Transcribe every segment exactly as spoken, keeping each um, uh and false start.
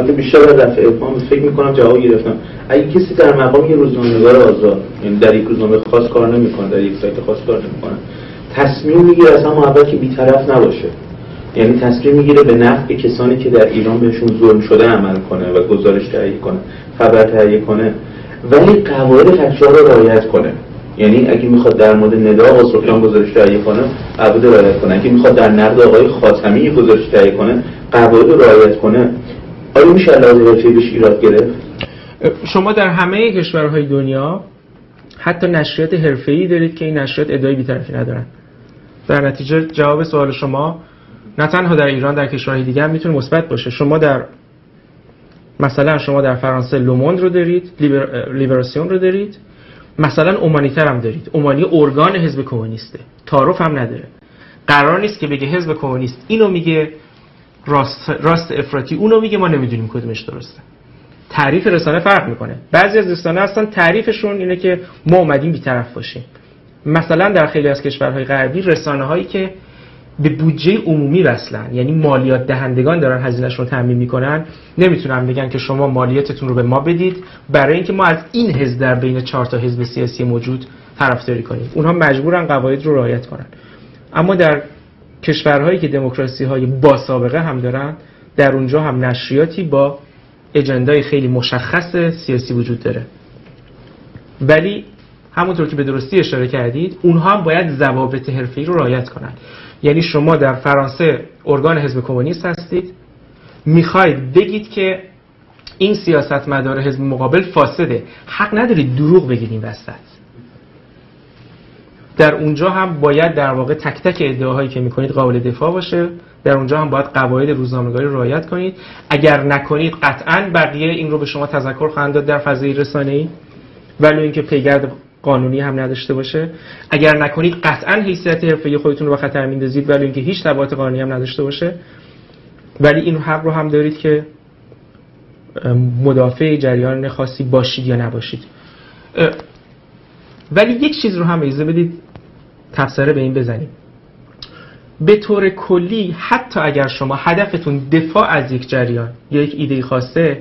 البته بیشتر از رفع ابهام فکر میکنم جواب گرفتم. اگه کسی در مقام یه روزنامه‌نگار آزاد، یعنی در یک روزنامه خاص کار نمیکنه، در یک سایت خاص کار نمیکنه، تصمیم میگیره اصلا اول که بی‌طرف نباشه، یعنی تصمیم میگیره به نفع کسانی که در ایران بهشون ظلم شده عمل کنه و گزارش تهیه کنه، خبر تهیه کنه، ولی قواعد فحشا رو رعایت کنه. یعنی اگه میخواد در مورد ندا خسروخان گزارش تهیه کنه، قواعد رو رعایت کنه. اگه میخواد در نقد آقای خاتمی گزارش تهیه کنه، قواعد رو رعایت کنه. آیا میشه لازم حرفه‌ای بهش ایراد گرفت؟ شما در همه کشورهای دنیا حتی نشریات حرفه‌ای دارید که این نشریات ادعای بی‌طرفی ندارن. در نتیجه جواب سوال شما نه تنها در ایران، در کشورهای دیگه هم میتونه مثبت باشه. شما در مثلا شما در فرانسه لوموند رو دارید، لیبر... لیبراسیون رو دارید، مثلا اومانیتر هم دارید. اومانی ارگان حزب کمونیسته، تعارف هم نداره. قرار نیست که بگه حزب کمونیست اینو میگه راست راست افراطی، اونو میگه ما نمیدونیم کدومش درسته. تعریف رسانه فرق میکنه. بعضی از رسانه هستن تعریفشون اینه که ما اومدیم بی‌طرف باشیم. مثلا در خیلی از کشورهای غربی رسانه‌هایی که به بودجه عمومی وصلن، یعنی مالیات دهندگان دارن هزینه‌شون رو تامین میکنن، نمیتونن بگن که شما مالیاتتون رو به ما بدید برای اینکه ما از این حزب در بین چهار تا حزب سیاسی موجود طرفداری کنیم. اونها مجبورن قواعد رو رعایت کنن. اما در کشورهایی که دموکراسی‌های با سابقه هم دارن، در اونجا هم نشریاتی با اجندای خیلی مشخص سیاسی وجود داره. ولی همونطور که به درستی اشاره کردید، اونها هم باید ضوابط حرفه‌ای رو رعایت کنن. یعنی شما در فرانسه ارگان حزب کمونیست هستید، میخواید بگید که این سیاستمدار حزب مقابل فاسده، حق ندارید دروغ بگید این وسط. در اونجا هم باید در واقع تک تک ادعاهایی که میکنید قابل دفاع باشه. در اونجا هم باید قواعد روزنامه‌نگاری رو رعایت کنید. اگر نکنید قطعاً بقیه این رو به شما تذکر خواهند داد در فضای رسانه‌ای، ولی اینکه پیگرد قانونی هم نداشته باشه. اگر نکنید قطعاً حیثیت حرفه‌ای خودتون رو به خطر میندازید، ولی اینکه هیچ تبعات قانونی هم نداشته باشه. ولی این حق رو هم دارید که مدافع جریان خاصی باشید یا نباشید. ولی یک چیز رو هم اجازه بدید تبصره به این بزنیم. به طور کلی حتی اگر شما هدفتون دفاع از یک جریان یا یک ایده خاصه،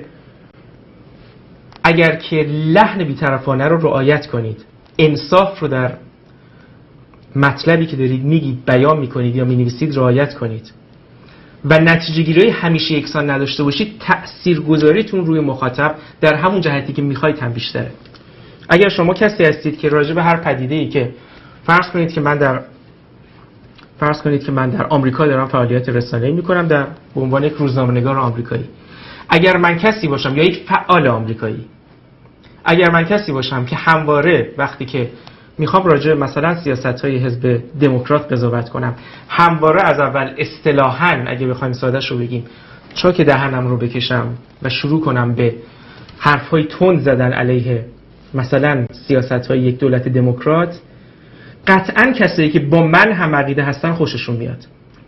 اگر که لحن بی‌طرفانه رو رعایت کنید، انصاف رو در مطلبی که دارید میگید بیان میکنید یا مینویسید رعایت کنید و نتیجه گیری همیشه یکسان نداشته باشید، تاثیرگذاریتون روی مخاطب در همون جهتی که میخواید هم بیشتره. اگر شما کسی هستید که راجع به هر پدیده‌ای که فرض کنید که من در فرض کنید که من در آمریکا دارم فعالیت رسانه‌ای میکنم در به عنوان یک روزنامه‌نگار آمریکایی، اگر من کسی باشم یا یک فعال آمریکایی، اگر من کسی باشم که همواره وقتی که میخوام راجع مثلا سیاست‌های حزب دموکرات قضاوت کنم، همواره از اول اصطلاحاً اگه بخوایم ساده‌ش رو بگیم چاک دهنم رو بکشم و شروع کنم به حرف‌های تند زدن علیه مثلا سیاست‌های یک دولت دموکرات، قطعاً کسایی که با من هم عقیده هستن خوششون میاد.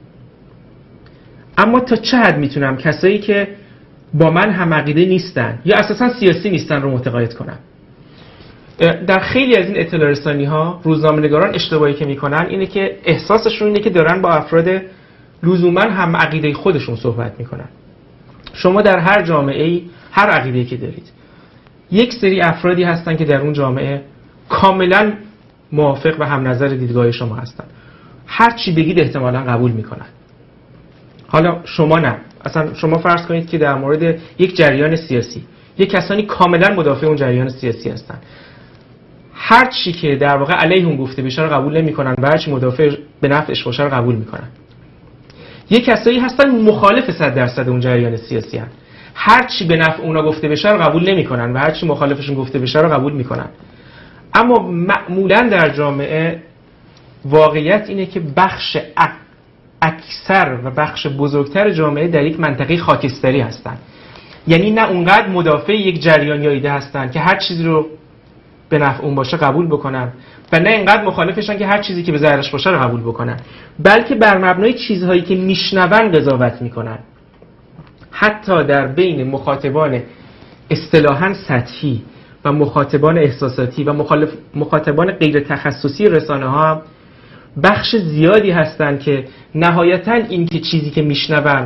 اما تا چه حد میتونم کسایی که با من هم عقیده نیستن یا اساساً سیاسی نیستن رو متقاعد کنم؟ در خیلی از این اطلاع رسانی‌ها روزنامه‌نگاران اشتباهی که میکنن اینه که احساسشون اینه که دارن با افراد لزوماً هم عقیده خودشون صحبت میکنن. شما در هر جامعه‌ای هر عقیده‌ای که دارید، یک سری افرادی هستن که در اون جامعه کاملاً موافق و هم نظر دیدگاه شما هستن. هر چی بگید احتمالاً قبول میکنن. حالا شما نه. اصلا شما فرض کنید که در مورد یک جریان سیاسی یک کسانی کاملا مدافع اون جریان سیاسی هستن، هر چی که در واقع علیه اون گفته بشه رو قبول نمیکنن و هر چی مدافع به نفعش باشه رو قبول میکنن. یک کسایی هستن مخالف صد درصد اون جریان سیاسی هستن، هر چی به نفع اونا گفته بشه رو قبول نمیکنن و هر چی مخالفشون گفته بشه رو قبول میکنن. اما معمولا در جامعه واقعیت اینه که بخش اکثر و بخش بزرگتر جامعه در یک منطقه خاکستری هستن. یعنی نه اونقدر مدافع یک جریان یا ایده هستن که هر چیزی رو به نفع اون باشه قبول بکنن و نه اینقدر مخالفشن که هر چیزی که به ضررش باشه رو قبول بکنن، بلکه بر مبنای چیزهایی که میشنون قضاوت میکنن. حتی در بین مخاطبان اصطلاحاً سطحی و مخاطبان احساساتی و مخالف مخاطبان غیر تخصصی رسانه ها بخش زیادی هستن که نهایتاً این که چیزی که میشنون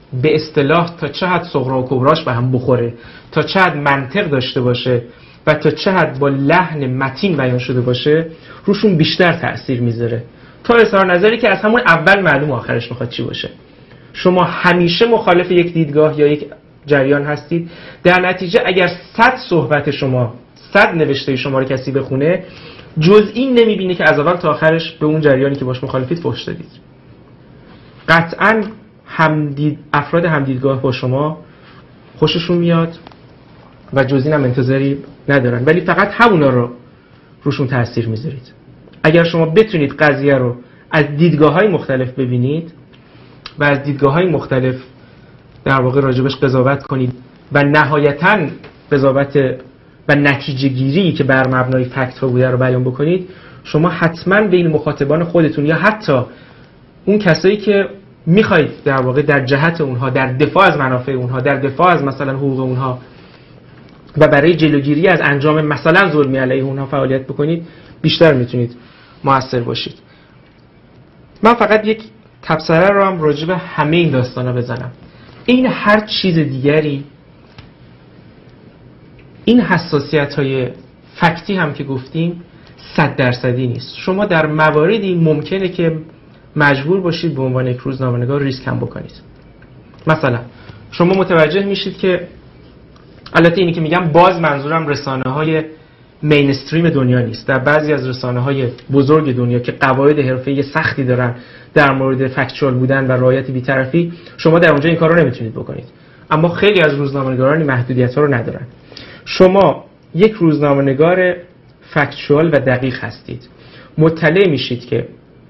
به اصطلاح تا چه حد صغرا و کبراش به هم بخوره، تا چه حد منطق داشته باشه و تا چه حد با لحن متین بیان شده باشه روشون بیشتر تأثیر میذاره تا اظهار نظری که از همون اول معلوم آخرش میخواد چی باشه. شما همیشه مخالف یک دیدگاه یا یک جریان هستید، در نتیجه اگر صد صحبت شما، صد نوشته شما رو کسی بخونه، جز این نمیبینه که از اول تا آخرش به اون جریانی که باش مخالفید فحش دادید. قطعاً همدید افراد همدیدگاه با شما خوششون میاد و جز این هم انتظاری ندارن، ولی فقط همونا رو روشون تأثیر میذارید. اگر شما بتونید قضیه رو از دیدگاه‌های مختلف ببینید و از دیدگاه‌های مختلف در واقع راجبش قضاوت کنید و نهایتاً قضاوت و نتیجه گیری که بر مبنای فکت ها بوده رو بیان بکنید، شما حتما بین مخاطبان خودتون یا حتی اون کسایی که میخواید در واقع در جهت اونها، در دفاع از منافع اونها، در دفاع از مثلا حقوق اونها و برای جلوگیری از انجام مثلا ظلمی علیه اونها فعالیت بکنید، بیشتر میتونید موثر باشید. من فقط یک تبصره رو هم راجع به همه این داستانا بزنم. این هر چیز دیگری، این حساسیت های فکتی هم که گفتیم صد درصدی نیست. شما در مواردی ممکنه که مجبور باشید به عنوان یک روزنامه‌نگار ریسک هم بکنید. مثلا شما متوجه میشید که، البته اینی که میگم باز منظورم رسانه‌های مینستریم دنیا نیست، در بعضی از رسانه‌های بزرگ دنیا که قواعد حرفه‌ای سختی دارن در مورد فکتچوال بودن و رعایت بی‌طرفی، شما در اونجا این کارو نمیتونید بکنید. اما خیلی از روزنامه‌نگاران این محدودیت‌ها رو ندارن. شما یک روزنامه‌نگار فکتچوال و دقیق هستید، مطلع میشید که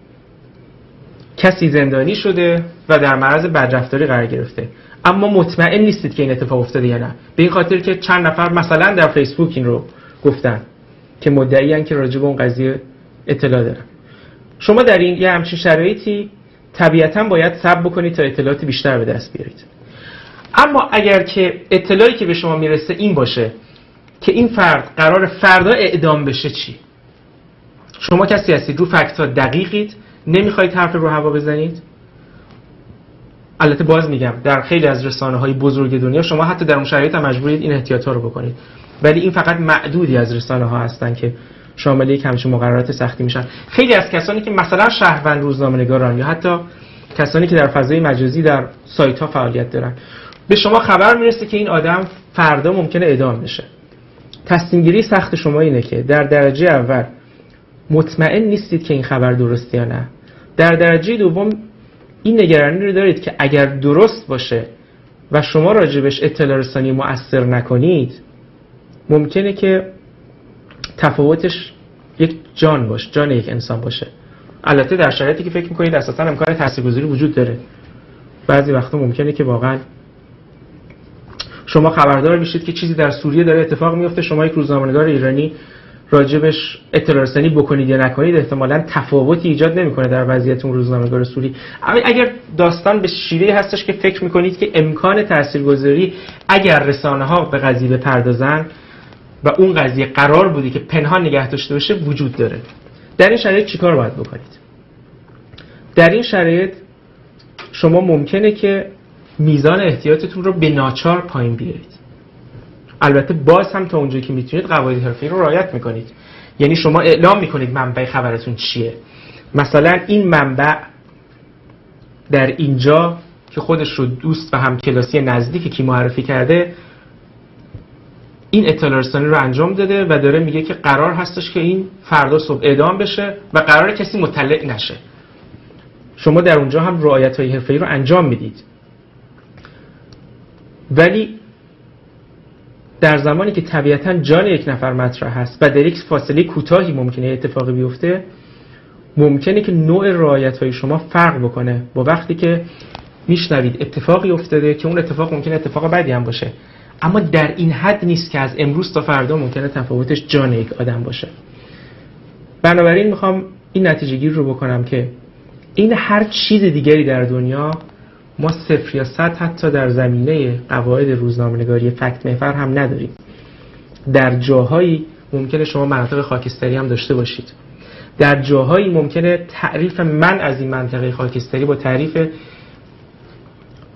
کسی زندانی شده و در معرض بدرفتاری قرار گرفته، اما مطمئن نیستید که این اتفاق افتاده یا نه، به این خاطر که چند نفر مثلا در فیسبوک این رو گفتن که مدعیان که راجع به اون قضیه اطلاع دارن. شما در این یه همچین شرایطی طبیعتاً باید صبر بکنید تا اطلاعات بیشتر به دست بیارید. اما اگر که اطلاعی که به شما میرسه این باشه که این فرد قرار فردا اعدام بشه، چی؟ شما کسی هستید رو فکت‌ها دقیقید، نمیخواید حرف رو هوا بزنید. البته باز میگم در خیلی از رسانه‌های بزرگ دنیا شما حتی در اون شرایط هم مجبورید این احتیاطات رو بکنید، ولی این فقط معدودی از رسانه‌ها هستن که شامل یک همچین مقررات سختی میشن. خیلی از کسانی که مثلا شهروند روزنامه‌نگاران یا حتی کسانی که در فضای مجازی در سایت‌ها فعالیت دارن، به شما خبر میرسه که این آدم فردا ممکنه اعدام بشه. تصمیم گیری سخت شما اینه که در درجه اول مطمئن نیستید که این خبر درسته یا نه. در درجه دوم این نگرانی رو دارید که اگر درست باشه و شما راجبش اطلاع رسانی مؤثر نکنید، ممکنه که تفاوتش یک جان باشه، جان یک انسان باشه. البته در شرایطی که فکر میکنید اساسا امکان تاثیرگذاری وجود داره. بعضی وقتا ممکنه که واقعا شما خبردار بشید که چیزی در سوریه داره اتفاق میفته، شما یک روزنامه‌نگار ایرانی راجبش اطلاع رسانی بکنید یا نکنید احتمالاً تفاوتی ایجاد نمیکنه در وضعیت اون روزنامه‌نگار سوری. اما اگر داستان به شیوهی هستش که فکر میکنید که امکان تاثیرگذاری اگر رسانه‌ها به قضیه بپردازن و اون قضیه قرار بودی که پنهان نگه داشته بشه وجود داره، در این شرایط چیکار باید بکنید؟ در این شرایط شما ممکنه که میزان احتیاطتون رو به ناچار پایین بیارید. البته باز هم تا اونجایی که میتونید قواعد حرفه‌ای رو رعایت میکنید. یعنی شما اعلام میکنید منبع خبرتون چیه. مثلا این منبع در اینجا که خودش رو دوست و همکلاسی نزدیک کی معرفی کرده این اطلاع رسانی رو انجام داده و داره میگه که قرار هستش که این فردا صبح اعدام بشه و قرار کسی مطلع نشه. شما در اونجا هم رعایت‌های حرفه‌ای رو انجام میدید. ولی در زمانی که طبیعتاً جان یک نفر مطرح هست و در یک فاصله کوتاهی ممکنه اتفاقی بیفته، ممکنه که نوع رعایت‌های شما فرق بکنه با وقتی که میشنوید اتفاقی افتاده که اون اتفاق ممکنه اتفاق بدی هم باشه، اما در این حد نیست که از امروز تا فردا ممکنه تفاوتش جان یک آدم باشه. بنابراین میخوام این نتیجه گیری رو بکنم که این هر چیز دیگری در دنیا ما صفر یا صد حتی در زمینه قواعد روزنامه‌نگاری فکت محور هم نداریم. در جاهایی ممکنه شما مناطق خاکستری هم داشته باشید. در جاهایی ممکنه تعریف من از این منطقه خاکستری با تعریف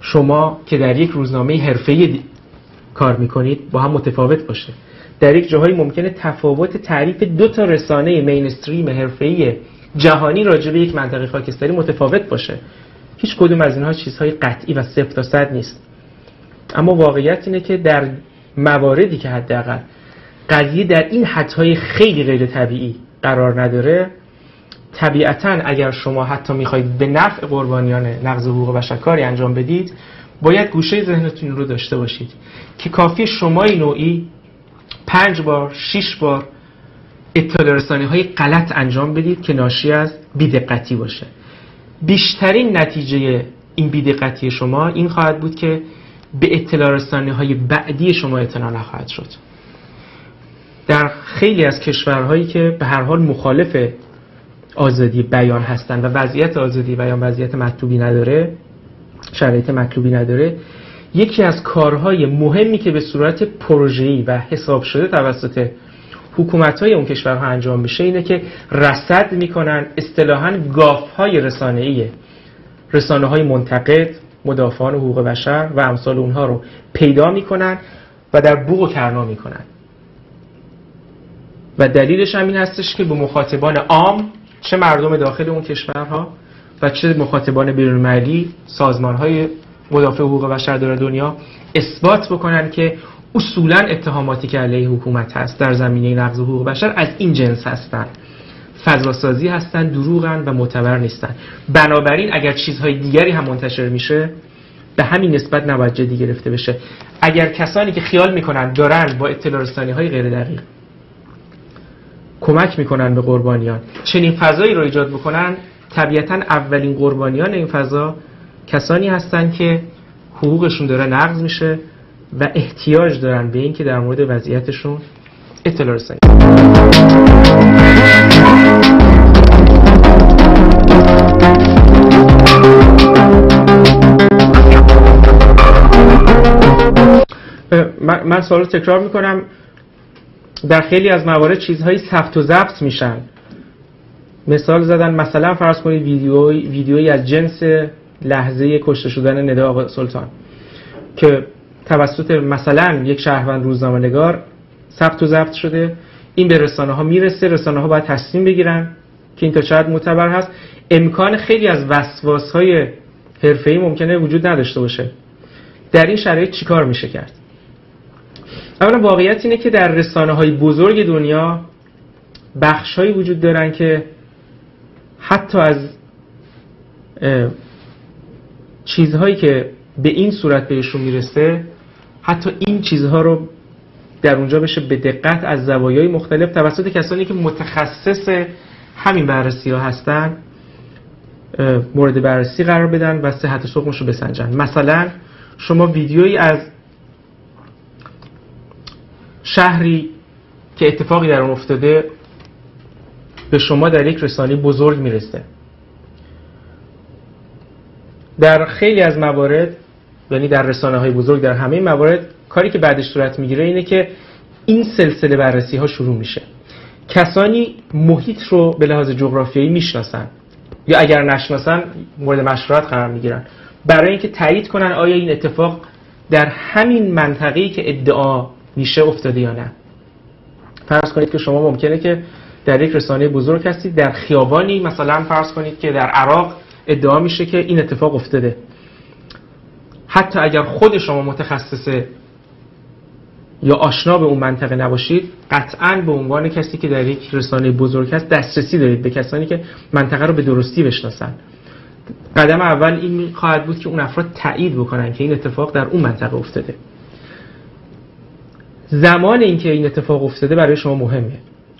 شما که در یک روزنامه حرفه‌ای کار میکنید با هم متفاوت باشه. در یک جاهایی ممکنه تفاوت تعریف دو تا رسانه مینستریم حرفه‌ای جهانی راجع به یک منطقه خاکستری متفاوت باشه. هیچ کدوم از اینها چیزهای قطعی و صفر تا صد نیست. اما واقعیت اینه که در مواردی که حداقل قضیه در این حدهای خیلی غیر طبیعی قرار نداره، طبیعتاً اگر شما حتی میخواید به نفع قربانیان نقض حقوق بشر کاری انجام بدید، باید گوشه ذهنتون رو داشته باشید که کافی شمای نوعی پنج بار، شش بار اطلاع رسانی های غلط انجام بدید که ناشی از بی‌دقتی باشه. بیشترین نتیجه این بی‌دقتی شما این خواهد بود که به اطلاع رسانی های بعدی شما اعتنا نخواهد شد. در خیلی از کشورهایی که به هر حال مخالف آزادی بیان هستند و وضعیت آزادی بیان وضعیت مطلوبی نداره، شرایط مطلوبی نداره، یکی از کارهای مهمی که به صورت پروژه‌ای و حساب شده توسط حکومت‌های اون کشورها انجام بشه اینه که رصد میکنن اصطلاحاً گاف‌های رسانه‌ای رسانه‌های منتقد، مدافعان حقوق بشر و امثال اونها رو پیدا میکنن و در بوق و کرنا میکنن. و دلیلش هم این هستش که به مخاطبان عام، چه مردم داخل اون کشورها و چه مخاطبان بیرون‌المللی، سازمان‌های مدافع حقوق بشر در دنیا اثبات بکنن که اصولاً اتهاماتی که علیه حکومت هست در زمینه نقض حقوق بشر از این جنس هستند، فضاسازی هستند، دروغن و معتبر نیستن. بنابراین اگر چیزهای دیگری هم منتشر میشه به همین نسبت نباید جدی گرفته بشه. اگر کسانی که خیال میکنن دارن با اطلاع رسانی‌های غیر دقیق کمک میکنن به قربانیان چنین فضایی رو ایجاد بکنن، طبیعتاً اولین قربانیان این فضا کسانی هستند که حقوقشون داره نقض میشه و احتیاج دارن به این که در مورد وضعیتشون اطلاع رسانی. من سوال تکرار میکنم. در خیلی از موارد چیزهایی ثبت و ضبط میشن. مثال زدن، مثلا فرض کنید ویدیویی ویدیویی از جنس لحظه کشته شدن ندا آقا سلطان که توسط مثلا یک شهروند روزنامه‌نگار ثبت و ضبط شده، این به رسانه ها میرسه، رسانه ها باید تصمیم بگیرن که این تا چقدر معتبر هست. امکان خیلی از وسواس های حرفه‌ای ممکنه وجود نداشته باشه. در این شرایط چیکار میشه کرد؟ اولا واقعیت اینه که در رسانه های بزرگ دنیا بخش هایی وجود دارن که حتی از چیزهایی که به این صورت بهشون میرسه، حتی این چیزها رو در اونجا بشه به دقت از زوایای مختلف توسط کسانی که متخصص همین بررسی ها هستن مورد بررسی قرار بدن و صحت سقمش رو بسنجن. مثلا شما ویدیویی از شهری که اتفاقی در اون افتاده به شما در یک رسانه بزرگ میرسه. در خیلی از موارد، یعنی در رسانه های بزرگ در همه موارد، کاری که بعدش صورت میگیره اینه که این سلسله بررسی ها شروع میشه. کسانی محیط رو به لحاظ جغرافیایی میشناسن یا اگر نشناسن مورد مشورت قرار میگیرن برای اینکه تایید کنن آیا این اتفاق در همین منطقه‌ای که ادعا میشه افتاده یا نه. فرض کنید که شما ممکنه که در یک رسانه بزرگ هستید، در خیابانی مثلا فرض کنید که در عراق ادعا میشه که این اتفاق افتاده. حتی اگر خود شما متخصص یا آشنا به اون منطقه نباشید، قطعاً به عنوان کسی که در یک رسانه بزرگ هست دسترسی دارید به کسانی که منطقه رو به درستی بشناسن. قدم اول این خواهد بود که اون افراد تایید بکنن که این اتفاق در اون منطقه افتاده. زمان اینکه این اتفاق افتاده برای شما مهمه.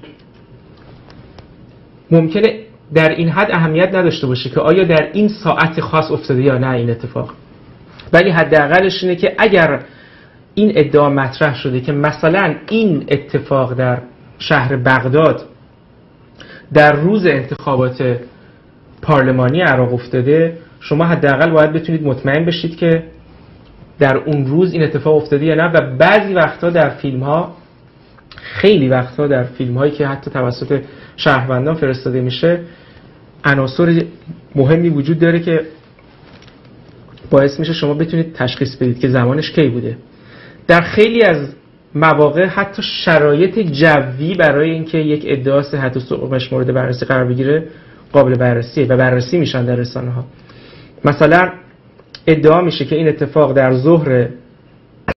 ممکنه در این حد اهمیت نداشته باشه که آیا در این ساعت خاص افتاده یا نه این اتفاق، ولی حداقلش اینه که اگر این ادعا مطرح شده که مثلا این اتفاق در شهر بغداد در روز انتخابات پارلمانی عراق افتاده، شما حداقل باید بتونید مطمئن بشید که در اون روز این اتفاق افتاده یا نه. و بعضی وقتا در فیلم ها، خیلی وقتا در فیلم هایی که حتی توسط شهروندان فرستاده میشه، عناصر مهمی وجود داره که باعث میشه شما بتونید تشخیص بدید که زمانش کی بوده. در خیلی از مواقع حتی شرایط جوی برای اینکه یک ادعا صحت و سقوطش مورد بررسی قرار بگیره قابل بررسیه و بررسی میشن در رسانه‌ها. مثلا ادعا میشه که این اتفاق در ظهر